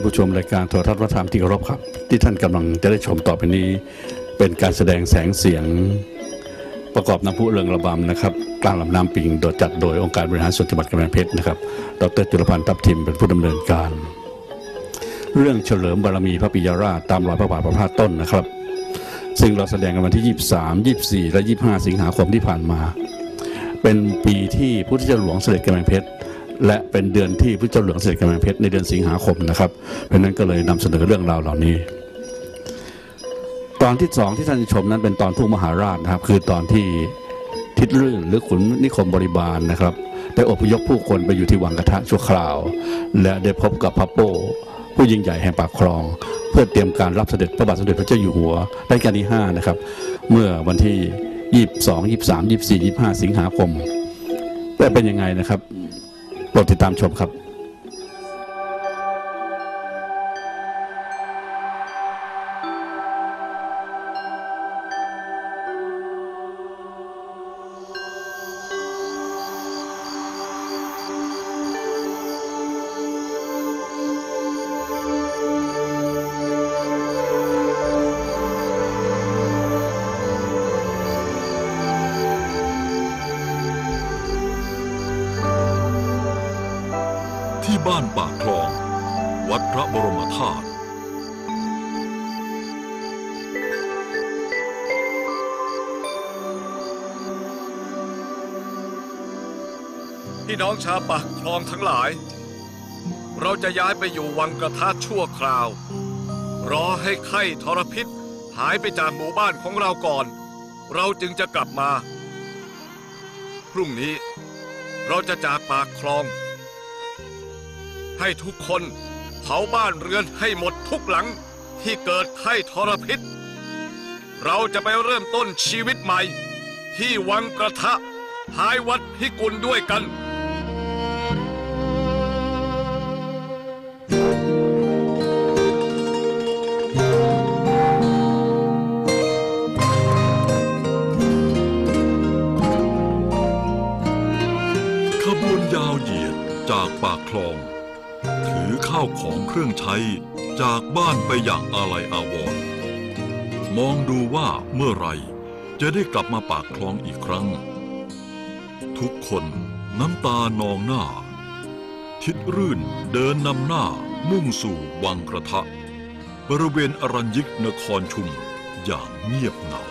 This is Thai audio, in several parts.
ผู้ชมรายการโทรทัศน์วัฒนธรรมที่เคารพครับที่ท่านกำลังจะได้ชมต่อไปนี้เป็นการแสดงแสงเสียงประกอบน้ำพุเรืองระบำนะครับกลางลำน้ำปิงโดยจัดโดยองค์การบริหารส่วนจังหวัดกำแพงเพชรนะครับดร.จุลพันธ์ทัพทิมเป็นผู้ดำเนินการเรื่องเฉลิมบารมีพระปิยราชตามรอยพระบาทประภาสต้นนะครับซึ่งเราแสดงกันวันที่23 24 และ 25 สิงหาคมที่ผ่านมาเป็นปีที่พระพุทธเจ้าหลวงเสด็จกำแพงเพชรและเป็นเดือนที่พระเจ้าหลวงเสด็จกำแพงเพชรในเดือนสิงหาคมนะครับเพราะนั้นก็เลยนำเสนอเรื่องราวเหล่านี้ตอนที่2ที่ท่านชมนั้นเป็นตอนทุ่งมหาราชนะครับคือตอนที่ทิศรื่นหรือขุนนิคมบริบาลนะครับได้อพยพผู้คนไปอยู่ที่วังกระทะชั่วคราวและได้พบกับพระโป้ผู้ยิ่งใหญ่แห่งปากคลองเพื่อเตรียมการรับเสด็จพระบาทสมเด็จพระเจ้าอยู่หัวรัชกาลที่5นะครับเมื่อวันที่22 23 24 25 สิงหาคมและเป็นยังไงนะครับโปรดติดตามชมครับที่บ้านปากคลองวัดพระบรมธาตุพี่น้องชาวปากคลองทั้งหลายเราจะย้ายไปอยู่วังกระทะชั่วคราวรอให้ไข้ทรพิษหายไปจากหมู่บ้านของเราก่อนเราจึงจะกลับมาพรุ่งนี้เราจะจากปากคลองให้ทุกคนเผาบ้านเรือนให้หมดทุกหลังที่เกิดไข้ทรพิษเราจะไปเริ่มต้นชีวิตใหม่ที่วังกระทะท้ายวัดพิกุลด้วยกันขบวนยาวเหยียดจากปากคลองถือข้าวของเครื่องใช้จากบ้านไปอย่างอาลัยอาวรณ์มองดูว่าเมื่อไรจะได้กลับมาปากคลองอีกครั้งทุกคนน้ำตานองหน้าทิศรื่นเดินนำหน้ามุ่งสู่วังกระทะบริเวณอรัญญิกนครชุมอย่างเงียบเหงา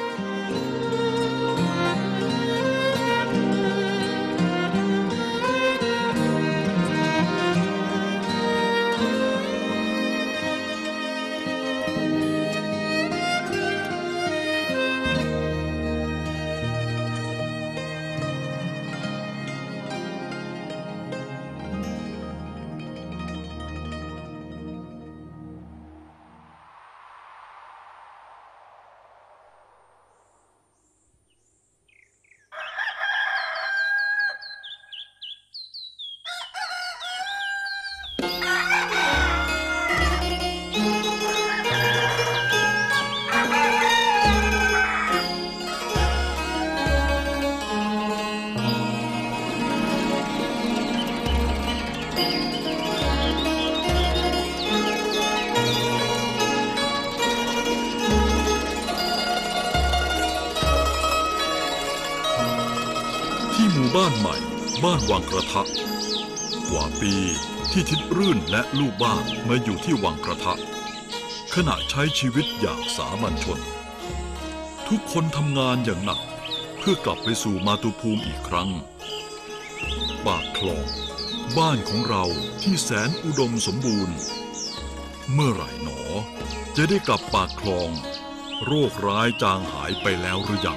บ้านใหม่บ้านวังกระทะกว่าปีที่ทิศรื่นและลูกบ้านมาอยู่ที่วังกระทะขณะใช้ชีวิตอย่างสามัญชนทุกคนทำงานอย่างหนักเพื่อกลับไปสู่มาตุภูมิอีกครั้งปากคลองบ้านของเราที่แสนอุดมสมบูรณ์เมื่อไหร่หนอจะได้กลับปากคลองโรคร้ายจางหายไปแล้วหรือยัง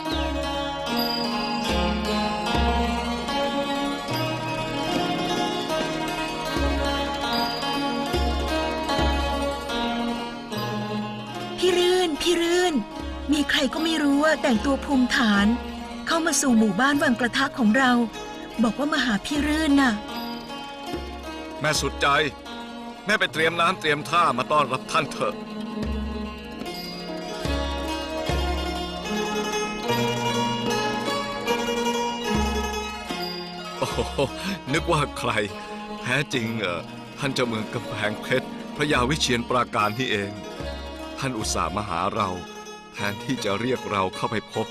พี่รื่นมีใครก็ไม่รู้ว่าแต่งตัวภูมิฐานเข้ามาสู่หมู่บ้านวังกระทะของเราบอกว่ามาหาพี่รื่นน่ะแม่สุดใจแม่ไปเตรียมน้ำเตรียมท่ามาต้อนรับท่านเถอะโอ้โหนึกว่าใครแท้จริงท่านเจ้าเมืองกำแพงเพชรพระยาวิเชียรปราการที่เอง ท่านอุตส่าห์มาหาเราแทนที่จะเรียกเราเข้าไปพบ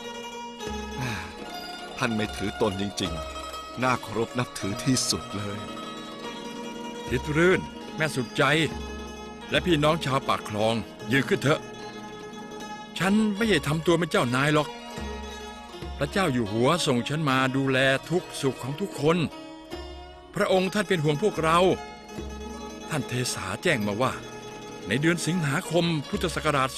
ท่านไม่ถือตนจริงๆน่าเคารพนับถือที่สุดเลยทิดรื่นแม่สุดใจและพี่น้องชาวปากคลองยืนขึ้นเถอะฉันไม่ใช่ทำตัวเป็นเจ้านายหรอกพระเจ้าอยู่หัวส่งฉันมาดูแลทุกสุขของทุกคนพระองค์ท่านเป็นห่วงพวกเราท่านเทสาแจ้งมาว่าในเดือนสิงหาคมพุทธศักราช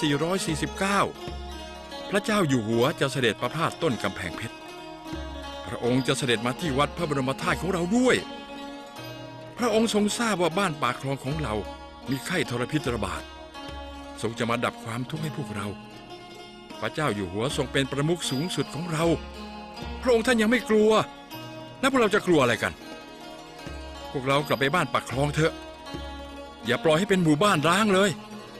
2449 พระเจ้าอยู่หัวจะเสด็จประพาสต้นกำแพงเพชรพระองค์จะเสด็จมาที่วัดพระบรมธาตุของเราด้วยพระองค์ทรงทราบว่าบ้านปากคลองของเรามีไข้ทรพิษระบาดทรงจะมาดับความทุกข์ให้พวกเราพระเจ้าอยู่หัวทรงเป็นประมุขสูงสุดของเราพระองค์ท่านยังไม่กลัวแล้วพวกเราจะกลัวอะไรกันพวกเรากลับไปบ้านปากคลองเถอะอย่าปล่อยให้เป็นหมู่บ้านร้างเลย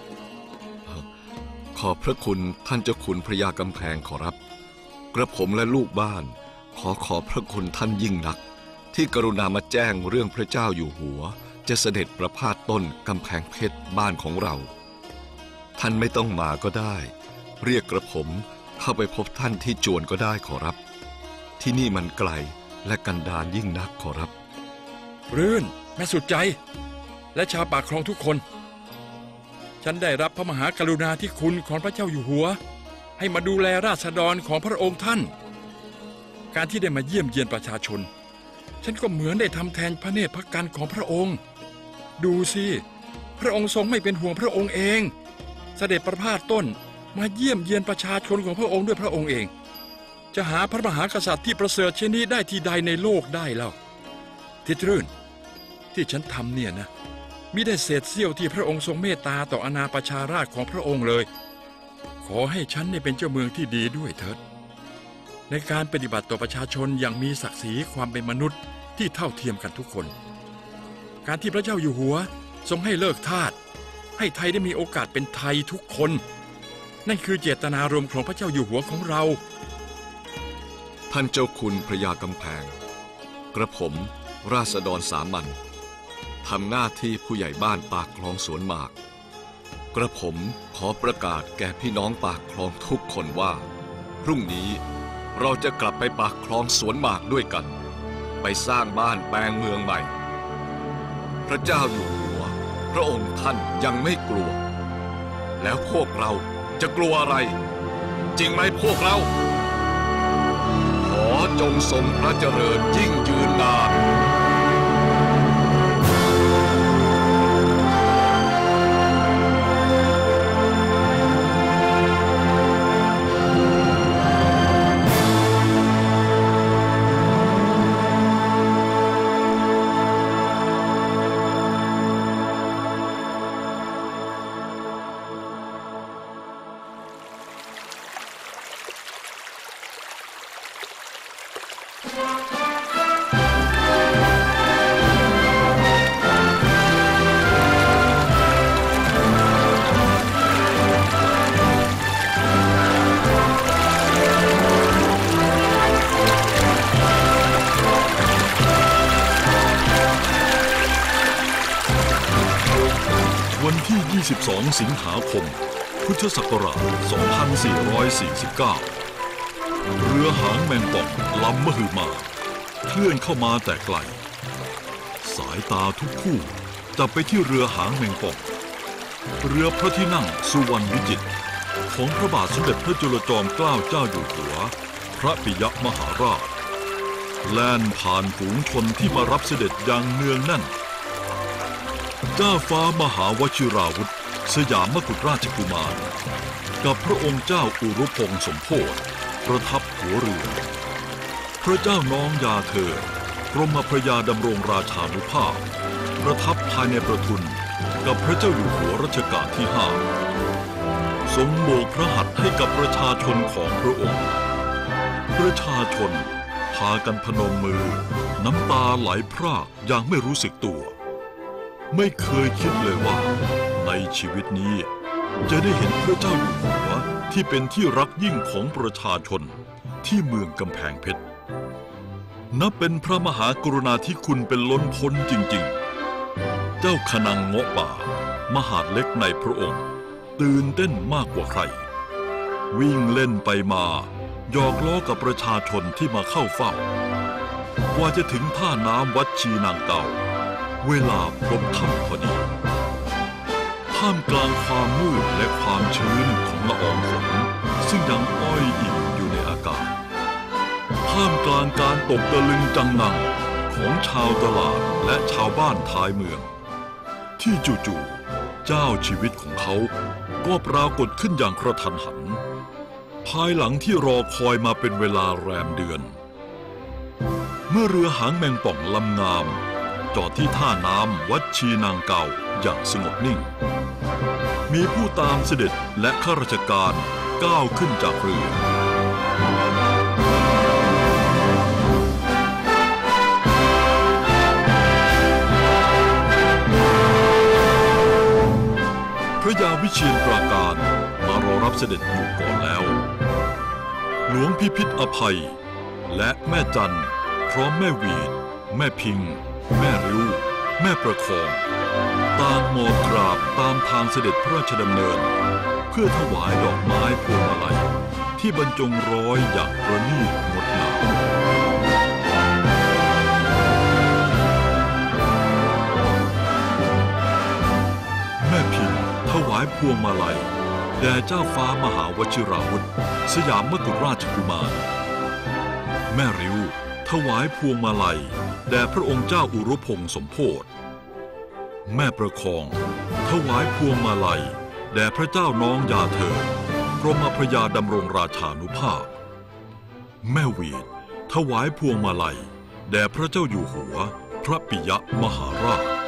ขอบพระคุณท่านเจ้าขุนพระยากำแพงขอรับกระผมและลูกบ้านขอบพระคุณท่านยิ่งนักที่กรุณามาแจ้งเรื่องพระเจ้าอยู่หัวจะเสด็จประพาสต้นกำแพงเพชรบ้านของเราท่านไม่ต้องมาก็ได้เรียกกระผมเข้าไปพบท่านที่จวนก็ได้ขอรับที่นี่มันไกลและกันดารยิ่งนักขอรับรื่นแม่สุดใจและชาวปากคลองทุกคนฉันได้รับพระมหากรุณาธิคุณของพระเจ้าอยู่หัวให้มาดูแลราษฎรของพระองค์ท่านการที่ได้มาเยี่ยมเยียนประชาชนฉันก็เหมือนได้ทำแทนพระเนตรพระกันของพระองค์ดูสิพระองค์ทรงไม่เป็นห่วงพระองค์เองเสด็จประพาสต้นมาเยี่ยมเยียนประชาชนของพระองค์ด้วยพระองค์เองจะหาพระมหากษัตริย์ที่ประเสริฐเช่นนี้ได้ที่ใดในโลกได้เล่าทิดรื่นที่ฉันทำเนี่ยนะมิได้เศษเสี้ยวที่พระองค์ทรงเมตตาต่ออาณาประชาราษฎร์ของพระองค์เลยขอให้ฉันได้เป็นเจ้าเมืองที่ดีด้วยเถิดในการปฏิบัติต่อประชาชนอย่างมีศักดิ์ศรีความเป็นมนุษย์ที่เท่าเทียมกันทุกคนการที่พระเจ้าอยู่หัวทรงให้เลิกทาสให้ไทยได้มีโอกาสเป็นไทยทุกคนนั่นคือเจตนารมณ์ของพระเจ้าอยู่หัวของเราท่านเจ้าคุณพระยากำแพงกระผมราษฎรสามัญทำหน้าที่ผู้ใหญ่บ้านปากคลองสวนหมากกระผมขอประกาศแก่พี่น้องปากคลองทุกคนว่าพรุ่งนี้เราจะกลับไปปากคลองสวนหมากด้วยกันไปสร้างบ้านแปลงเมืองใหม่พระเจ้าอยู่หัวพระองค์ท่านยังไม่กลัวแล้วพวกเราจะกลัวอะไรจริงไหมพวกเราขอจงทรงพระเจริญยิ่งยืนนานวันที่ 22 สิงหาคม พุทธศักราช 2449 เรือหางแมงป่องลำมหึมาเคลื่อนเข้ามาแต่ไกลสายตาทุกคู่จับไปที่เรือหางแมงป่องเรือพระที่นั่งสุวรรณวิจิตรของพระบาทสมเด็จพระจุลจอมเกล้าเจ้าอยู่หัวพระปิยมหาราชแล่นผ่านฝูงชนที่มารับเสด็จอย่างเนืองแน่นเจ้าฟ้ามหาวชิราวุธสยามกุฎราชกุมารกับพระองค์เจ้าอุรุพงษ์สมโภชประทับหัวเรือพระเจ้าน้องยาเธอกรมพระยาดำรงราชานุภาพประทับภายในประทุนกับพระเจ้าอยู่หัวรัชกาลที่5ทรงโบกพระหัตถ์ให้กับประชาชนของพระองค์ประชาชนพากันพนมมือน้ำตาไหลพรากอย่างไม่รู้สึกตัวไม่เคยคิดเลยว่าในชีวิตนี้จะได้เห็นพระเจ้าอยู่หัวที่เป็นที่รักยิ่งของประชาชนที่เมืองกำแพงเพชรนับเป็นพระมหากรุณาธิคุณเป็นล้นพ้นจริงๆเจ้าคนังเงาะป่ามหาดเล็กในพระองค์ตื่นเต้นมากกว่าใครวิ่งเล่นไปมาหยอกล้อกับประชาชนที่มาเข้าเฝ้ากว่าจะถึงท่าน้ำวัดชีนางเก่าเวลาพลบค่ำพอดีท่ามกลางความมืดและความชื้นของละอองฝนซึ่งยังอ้อยอิ่มอยู่ในอากาศท่ามกลางการตกตะลึงจังงังของชาวตลาดและชาวบ้านท้ายเมืองที่จู่ๆเจ้าชีวิตของเขาก็ปรากฏขึ้นอย่างกระทันหันภายหลังที่รอคอยมาเป็นเวลาแรมเดือนเมื่อเรือหางแมงป่องลำงามจอดที่ท่าน้ำวัดชีนางเก่าอย่างสงบนิ่งมีผู้ตามเสด็จและข้าราชการก้าวขึ้นจากเรือพระยาวิเชียรปราการมารอรับเสด็จอยู่ก่อนแล้วหลวงพิพิธอภัยและแม่จันพร้อมแม่วีดแม่พิงแม่ริ้วแม่ประคองต่างหมอบกราบตามทางเสด็จพระราชดำเนินเพื่อถวายดอกไม้พวงมาลัยที่บรรจงร้อยอย่างประณีตงดงามแม่พิงถวายพวงมาลัยแด่เจ้าฟ้ามหาวชิราวุธสยามกุฎราชกุมารแม่ริ้วถวายพวงมาลัยแด่พระองค์เจ้าอุรุพงษ์สมโภชแม่ประคองถวายพวงมาลัยแด่พระเจ้าน้องยาเธอกรมพระยาดำรงราชานุภาพแม่วีดถวายพวงมาลัยแด่พระเจ้าอยู่หัวพระปิยมหาราช